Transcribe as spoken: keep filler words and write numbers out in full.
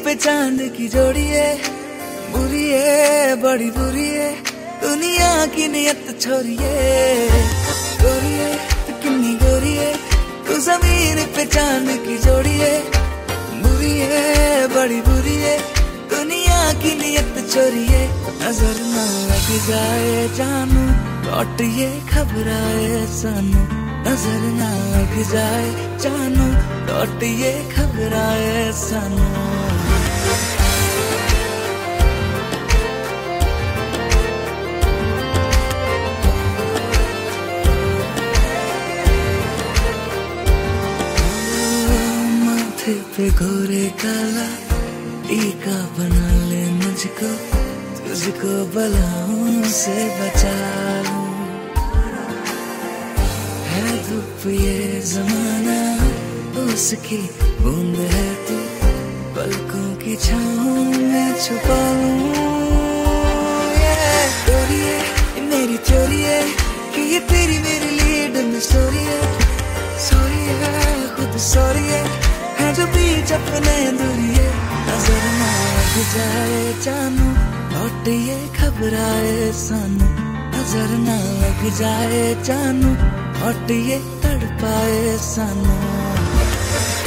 पे चांद की जोड़ी है, बुरी है बड़ी बुरी है दुनिया की नियत छोरी है। गोरी है तू कितनी गोरी है, तू जमीन पे चांद की जोड़ी है, बुरी है बड़ी बुरी है दुनिया की नियत छोरी है। नजर ना लग जाए जानू लौट ये घबराए सानू, नजर ना लग जाए जानू लौट ये घबराए सानू। माथे पे गोरे काला टीका बना ले मुझको, तुझको बलाओं से बचा लूं। है धूप ये जमाना उसकी बूंद है तू, पलकों की छाँव में छुपा लूं। चोरी है ये मेरी चोरी है कि ये तेरी मेरी लीड स्टोरी है। सॉरी है खुद सॉरी है, है जो बीच अपने दूरी है। नजर ना लग जाए जानू लौट ये घबराए सानू, नजर ना लग जाए जानू लौट ये तड़पाए सानू।